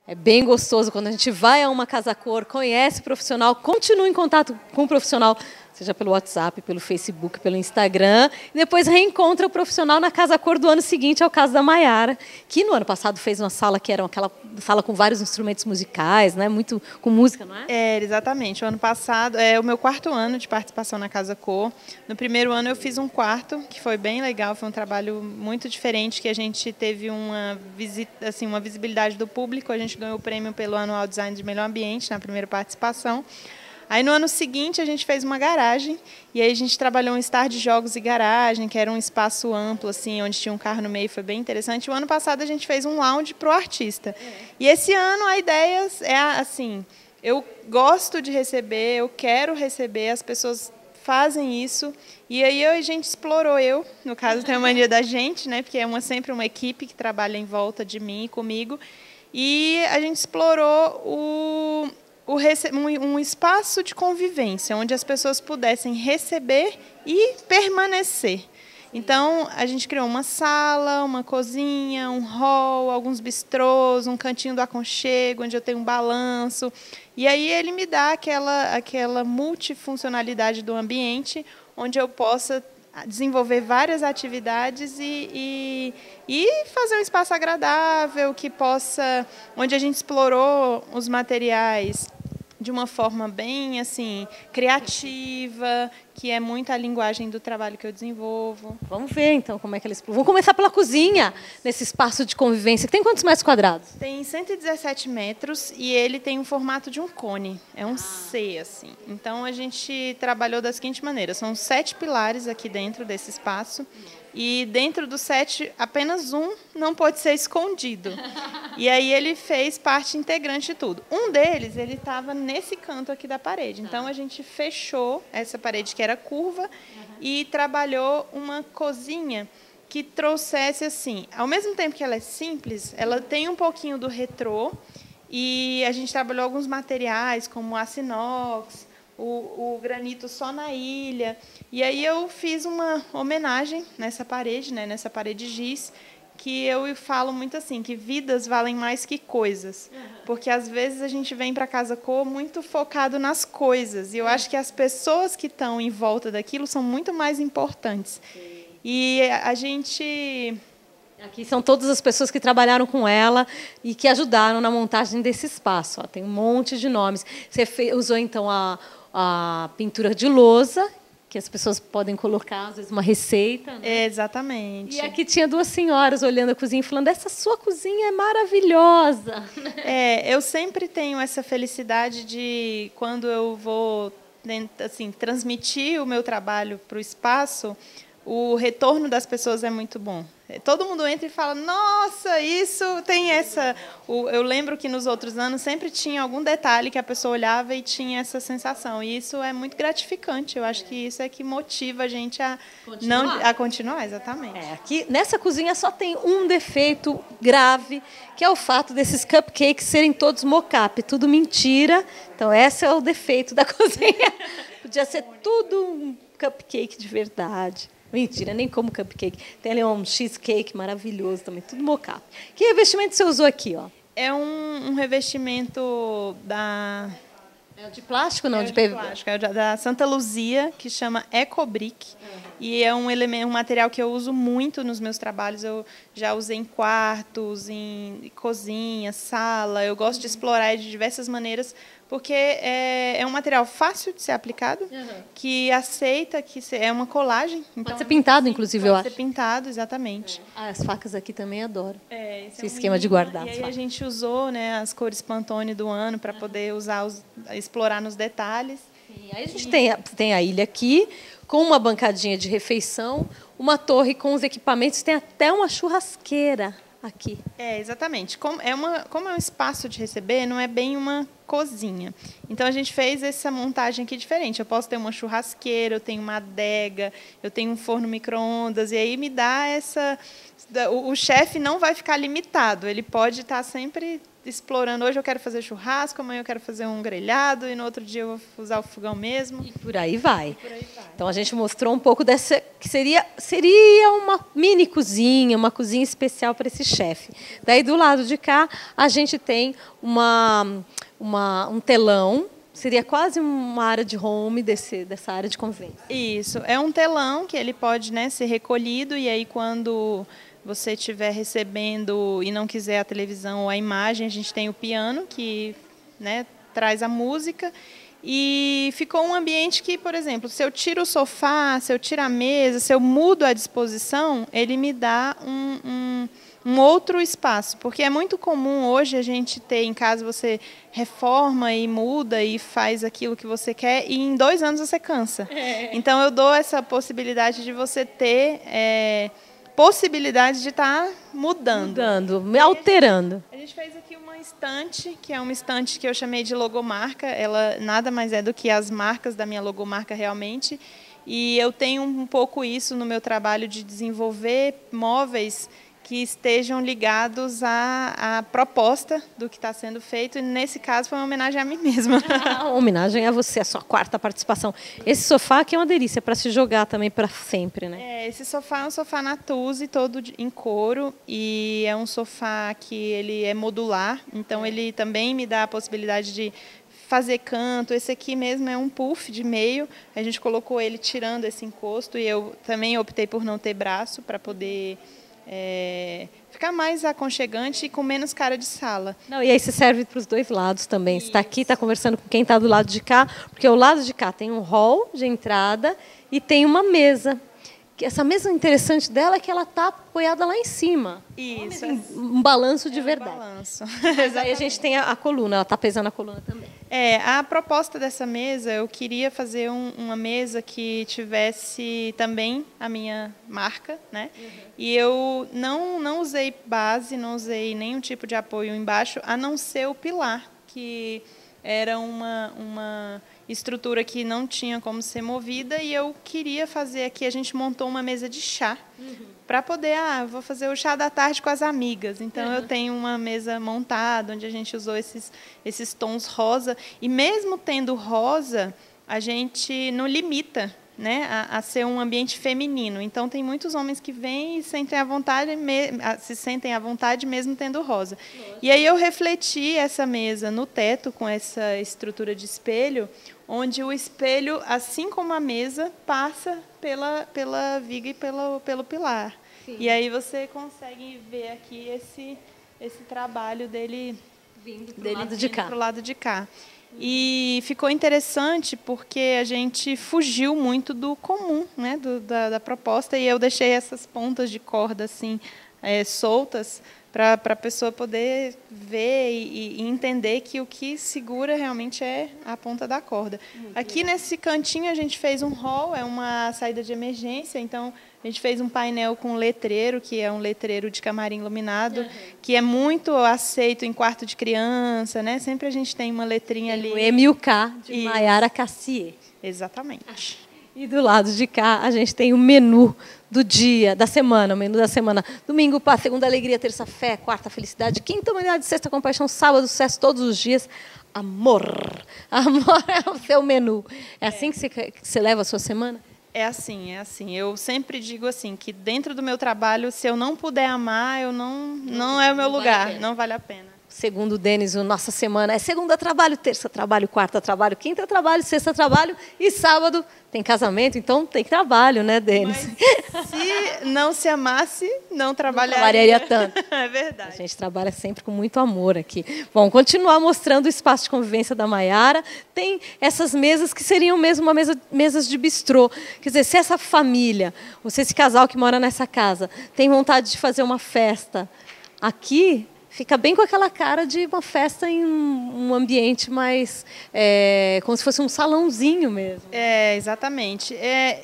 É bem gostoso quando a gente vai a uma casa cor, conhece o profissional, continua em contato com o profissional, seja pelo WhatsApp, pelo Facebook, pelo Instagram, e depois reencontra o profissional na casa cor do ano seguinte, é o caso da Maiara, que no ano passado fez uma sala que era aquela sala com vários instrumentos musicais, né? Muito com música, não é? É, exatamente. O ano passado é o meu 4º ano de participação na Casa Cor. No primeiro ano eu fiz um quarto, que foi bem legal, foi um trabalho muito diferente, que a gente teve uma visita, assim, uma visibilidade do público, a gente ganhou o prêmio pelo Anual Design de Melhor Ambiente na primeira participação. Aí, no ano seguinte, a gente fez uma garagem, e aí a gente trabalhou um estar de jogos e garagem, que era um espaço amplo, assim, onde tinha um carro no meio, foi bem interessante. O ano passado, a gente fez um lounge para o artista. E esse ano, a ideia é, assim, eu gosto de receber, eu quero receber, as pessoas fazem isso, e aí a gente explorou, no caso, tenho a mania da gente, né, porque é sempre uma equipe que trabalha em volta de mim e comigo, e a gente explorou um espaço de convivência, onde as pessoas pudessem receber e permanecer. Então, a gente criou uma sala, uma cozinha, um hall, alguns bistrôs, um cantinho do aconchego, onde eu tenho um balanço. E aí ele me dá aquela multifuncionalidade do ambiente, onde eu possa desenvolver várias atividades e fazer um espaço agradável, onde a gente explorou os materiais de uma forma bem assim criativa, que é muito a linguagem do trabalho que eu desenvolvo. Vamos ver, então, como é que eles... Vamos começar pela cozinha, nesse espaço de convivência. Tem quantos metros quadrados? Tem 117 metros e ele tem um formato de um cone. É um C, assim. Então, a gente trabalhou da seguinte maneira. São 7 pilares aqui dentro desse espaço. E dentro dos 7, apenas um não pode ser escondido. E aí ele fez parte integrante de tudo. Um deles, ele estava nesse canto aqui da parede. Então, a gente fechou essa parede que era curva e trabalhou uma cozinha que trouxesse, assim, ao mesmo tempo que ela é simples, ela tem um pouquinho do retrô, e a gente trabalhou alguns materiais, como aço inox, o granito só na ilha. E aí eu fiz uma homenagem nessa parede, né, nessa parede giz, que eu falo muito assim, que vidas valem mais que coisas. Porque, às vezes, a gente vem para a Casa Cor muito focado nas coisas. E eu acho que as pessoas que estão em volta daquilo são muito mais importantes. E a gente... Aqui são todas as pessoas que trabalharam com ela e que ajudaram na montagem desse espaço. Ó, tem um monte de nomes. Você usou, então, a pintura de lousa, que as pessoas podem colocar, às vezes, uma receita. Né? Exatamente. E aqui tinha 2 senhoras olhando a cozinha e falando, essa sua cozinha é maravilhosa. Eu sempre tenho essa felicidade de, quando eu vou assim, transmitir o meu trabalho para o espaço, o retorno das pessoas é muito bom. Todo mundo entra e fala, nossa, isso tem essa... Eu lembro que nos outros anos sempre tinha algum detalhe que a pessoa olhava e tinha essa sensação. E isso é muito gratificante. Eu acho que isso é que motiva a gente a continuar, exatamente. Aqui, nessa cozinha só tem um defeito grave, que é o fato desses cupcakes serem todos mock-up, tudo mentira. Então, esse é o defeito da cozinha. Podia ser tudo um cupcake de verdade. Mentira, nem como cupcake. Tem ali um cheesecake maravilhoso também, tudo mock-up. Que revestimento você usou aqui? Ó? É um revestimento da... É de plástico, não? De plástico, é da Santa Luzia, que chama Ecobrick. E é um material que eu uso muito nos meus trabalhos. Eu já usei em quartos, em cozinha, sala. Eu gosto de explorar de diversas maneiras, porque é um material fácil de ser aplicado, que aceita, que é uma colagem. Então, pode ser pintado, inclusive, eu acho. Pode ser pintado, exatamente. As facas aqui também adoro. Esse esquema de guardar. E aí a gente usou, né, as cores Pantone do ano para poder explorar nos detalhes. E aí a gente tem a ilha aqui, com uma bancadinha de refeição, uma torre com os equipamentos, tem até uma churrasqueira aqui. Exatamente. Como é um espaço de receber, não é bem uma cozinha. Então, a gente fez essa montagem aqui diferente. Eu posso ter uma churrasqueira, eu tenho uma adega, eu tenho um forno micro-ondas, e aí me dá essa... O chefe não vai ficar limitado, ele pode estar sempre explorando. Hoje eu quero fazer churrasco, amanhã eu quero fazer um grelhado, e no outro dia eu vou usar o fogão mesmo. E por aí vai. Por aí vai. Então, a gente mostrou um pouco dessa, que seria uma mini cozinha, uma cozinha especial para esse chefe. Daí, do lado de cá, a gente tem um telão, seria quase uma área de home dessa área de convivência. Isso, é um telão que ele pode, né, ser recolhido, e aí quando você estiver recebendo e não quiser a televisão ou a imagem, a gente tem o piano que, né, traz a música. E ficou um ambiente que, por exemplo, se eu tiro o sofá, se eu tiro a mesa, se eu mudo a disposição, ele me dá um outro espaço. Porque é muito comum hoje a gente ter em casa, você reforma e muda e faz aquilo que você quer, e em 2 anos você cansa. Então, eu dou essa possibilidade de você ter... possibilidade de estar mudando, alterando. A gente fez aqui uma estante, que é uma estante que eu chamei de logomarca. Ela nada mais é do que as marcas da minha logomarca realmente. E eu tenho um pouco isso no meu trabalho de desenvolver móveis que estejam ligados à proposta do que está sendo feito. E, nesse caso, foi uma homenagem a mim mesma. Uma homenagem a você, a sua 4ª participação. Esse sofá aqui é uma delícia para se jogar também para sempre, né? Esse sofá é um sofá Natuzzi, todo em couro. E é um sofá que ele é modular. Então, ele também me dá a possibilidade de fazer canto. Esse aqui mesmo é um puff de meio. A gente colocou ele tirando esse encosto. E eu também optei por não ter braço para poder... ficar mais aconchegante e com menos cara de sala. Não, e aí você serve para os 2 lados também. Você está aqui, está conversando com quem está do lado de cá, porque o lado de cá tem um hall de entrada e tem uma mesa. Essa mesa interessante dela é que ela está apoiada lá em cima. Isso. Um balanço de verdade. Um balanço. Mas aí a gente tem a coluna, ela está pesando a coluna também. A proposta dessa mesa, eu queria fazer uma mesa que tivesse também a minha marca, né? E eu não usei base, não usei nenhum tipo de apoio embaixo, a não ser o pilar, que era uma estrutura que não tinha como ser movida, e eu queria fazer aqui, a gente montou uma mesa de chá, para poder, vou fazer o chá da tarde com as amigas. Então, eu tenho uma mesa montada, onde a gente usou esses tons rosa, e mesmo tendo rosa, a gente não limita, né, a ser um ambiente feminino. Então, tem muitos homens que vêm e sentem à vontade, se sentem à vontade mesmo tendo rosa. E aí eu refleti essa mesa no teto com essa estrutura de espelho, onde o espelho, assim como a mesa, passa pela viga e pelo pilar. Sim. E aí você consegue ver aqui esse trabalho dele vindo para o lado de cá. E ficou interessante porque a gente fugiu muito do comum, né, da proposta, e eu deixei essas pontas de corda assim, soltas, para a pessoa poder ver e entender que o que segura realmente é a ponta da corda. Aqui nesse cantinho a gente fez um hall, é uma saída de emergência, então a gente fez um painel com letreiro, que é um letreiro de camarim iluminado, que é muito aceito em quarto de criança, né? Sempre a gente tem uma letrinha ali. O M e o K de Maiara Cassier. Exatamente. E do lado de cá a gente tem o menu do dia, da semana, o menu da semana. Domingo, paz, segunda, alegria, terça, fé, quarta, felicidade, quinta, humanidade, sexta, compaixão, sábado, sucesso, todos os dias, amor. Amor é o seu menu. É assim que você leva a sua semana? É assim. Eu sempre digo assim, que dentro do meu trabalho, se eu não puder amar, não é o meu lugar, não vale a pena. Segundo o Denis, a nossa semana é segunda trabalho, terça trabalho, quarta trabalho, quinta trabalho, sexta trabalho e sábado tem casamento, então tem trabalho, né, Denis? Mas se não se amasse, não trabalharia tanto. É verdade. A gente trabalha sempre com muito amor aqui. Bom, continuar mostrando o espaço de convivência da Maiara. Tem essas mesas que seriam mesmo mesas de bistrô. Quer dizer, se essa família, ou se esse casal que mora nessa casa tem vontade de fazer uma festa aqui, fica bem com aquela cara de uma festa em um ambiente mais... como se fosse um salãozinho mesmo. Exatamente.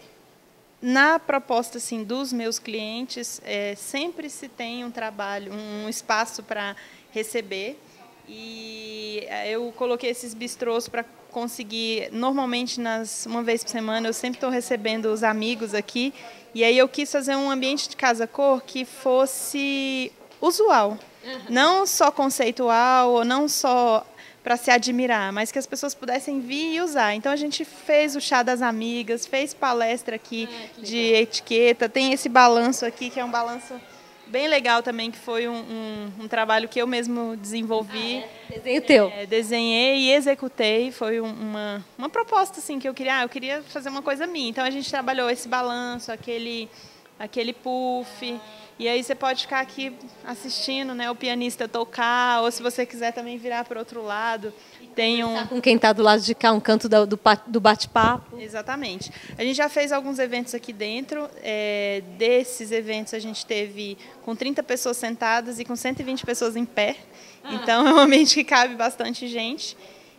Na proposta assim, dos meus clientes, sempre se tem um trabalho, um espaço para receber. E eu coloquei esses bistrôs para conseguir, normalmente, uma vez por semana, eu sempre estou recebendo os amigos aqui, e aí eu quis fazer um ambiente de casa-cor que fosse usual, não só conceitual, ou não só para se admirar, mas que as pessoas pudessem vir e usar. Então a gente fez o chá das amigas, fez palestra aqui de etiqueta, tem esse balanço aqui, que é um balanço bem legal também, que foi um trabalho que eu mesmo desenvolvi. Desenho teu. Desenhei e executei, foi uma proposta assim, que eu queria fazer uma coisa minha. Então a gente trabalhou esse balanço, aquele puff. E aí você pode ficar aqui assistindo, né, o pianista tocar, ou se você quiser também virar para o outro lado. Tem com quem está do lado de cá, um canto do bate-papo. Exatamente. A gente já fez alguns eventos aqui dentro. Desses eventos a gente teve com 30 pessoas sentadas e com 120 pessoas em pé. Então é um ambiente que cabe bastante gente.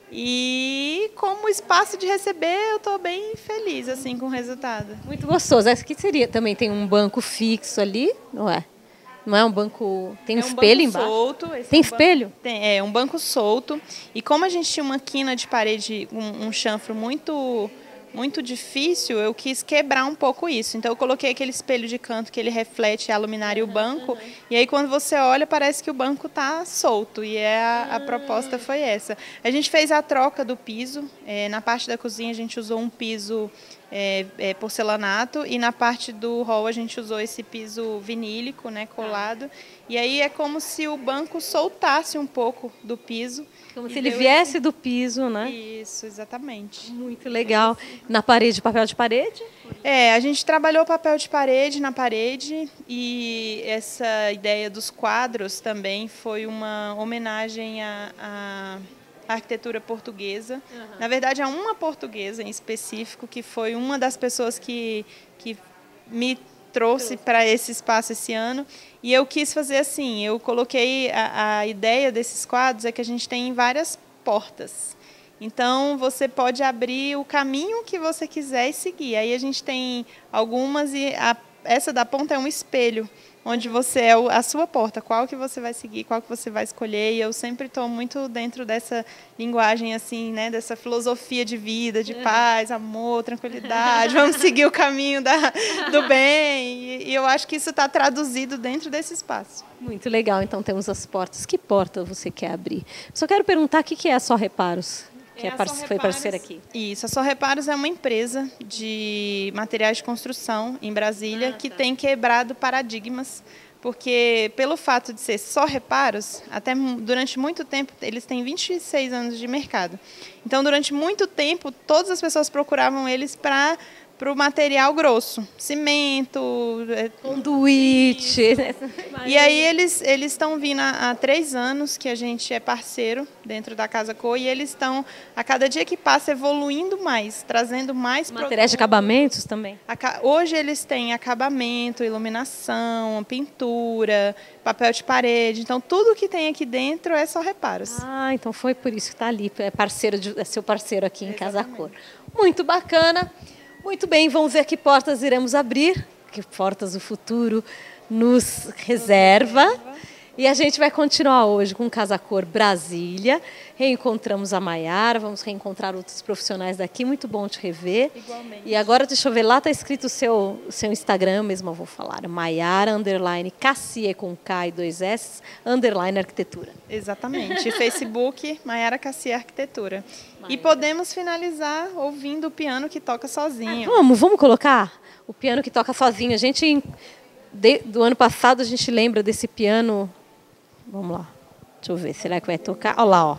E como espaço de receber, eu estou bem feliz assim, com o resultado. Muito gostoso. Essa aqui seria também, tem um banco fixo ali, não é? Não é um banco... Tem um espelho embaixo? Solto. Tem espelho? Tem, um banco solto. E como a gente tinha uma quina de parede, um chanfro muito difícil, eu quis quebrar um pouco isso. Então eu coloquei aquele espelho de canto que ele reflete a luminária e o banco. E aí quando você olha, parece que o banco está solto. E a proposta foi essa. A gente fez a troca do piso. Na parte da cozinha a gente usou um piso porcelanato, e na parte do hall a gente usou esse piso vinílico, né, colado. E aí é como se o banco soltasse um pouco do piso. Como se ele viesse do piso, né? Isso, exatamente. Muito legal. Na parede, papel de parede? A gente trabalhou papel de parede na parede, e essa ideia dos quadros também foi uma homenagem à arquitetura portuguesa. Na verdade, há uma portuguesa em específico, que foi uma das pessoas que me trouxe para esse espaço esse ano. E eu quis fazer assim, eu coloquei a ideia desses quadros é que a gente tem várias portas. Então, você pode abrir o caminho que você quiser e seguir. Aí a gente tem algumas, e essa da ponta é um espelho, onde você é a sua porta, qual que você vai seguir, qual que você vai escolher. E eu sempre estou muito dentro dessa linguagem, assim, né, dessa filosofia de vida, de paz, amor, tranquilidade, vamos seguir o caminho do bem. E eu acho que isso está traduzido dentro desse espaço. Muito legal. Então temos as portas. Que porta você quer abrir? Só quero perguntar, o que é a Só Reparos? Que foi parceira aqui. Isso, a Só Reparos é uma empresa de materiais de construção em Brasília, que tem quebrado paradigmas, porque pelo fato de ser só reparos, até durante muito tempo, eles têm 26 anos de mercado. Então, durante muito tempo, todas as pessoas procuravam eles para o material grosso, cimento, conduíte. E aí eles estão vindo há 3 anos que a gente é parceiro dentro da Casa Cor, e eles estão, a cada dia que passa, evoluindo mais, trazendo mais materiais de acabamentos também. Hoje eles têm acabamento, iluminação, pintura, papel de parede. Então tudo que tem aqui dentro é Só Reparos. Então foi por isso que está ali, é seu parceiro aqui em Casa Cor. Muito bacana. Muito bem, vamos ver que portas iremos abrir, que portas o futuro nos reserva. E a gente vai continuar hoje com Casa Cor Brasília. Reencontramos a Maiara, vamos reencontrar outros profissionais daqui. Muito bom te rever. Igualmente. E agora, deixa eu ver, lá está escrito o seu Instagram, mesmo eu vou falar. Maiara, _Cassier com K e 2 S, _arquitetura. Exatamente. Facebook, Maiara Cassier Arquitetura. E podemos finalizar ouvindo o piano que toca sozinho. Vamos colocar o piano que toca sozinho. A gente, do ano passado, a gente lembra desse piano. Vamos lá. Deixa eu ver, será que vai tocar? Olha lá, ó.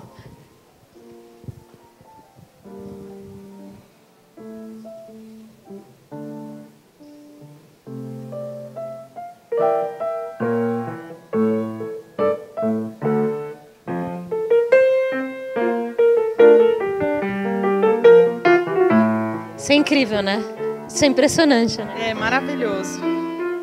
Isso é incrível, né? Isso é impressionante, né? É maravilhoso.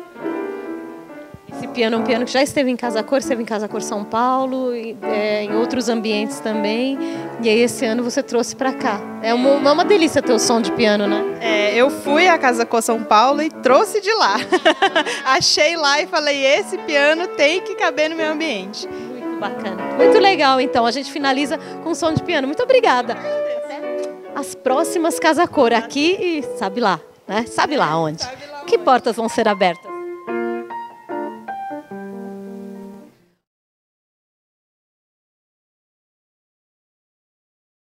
Esse piano é um piano que já esteve em Casa Cor São Paulo, em outros ambientes também. E aí esse ano você trouxe para cá. É uma delícia ter o som de piano, né? Eu fui à Casa Cor São Paulo e trouxe de lá. Achei lá e falei, esse piano tem que caber no meu ambiente. Muito Bacana. Muito legal, então. A gente finaliza com som de piano. Muito obrigada. As próximas Casa Cor aqui e sabe lá, né? Sabe lá onde? Que portas vão ser abertas?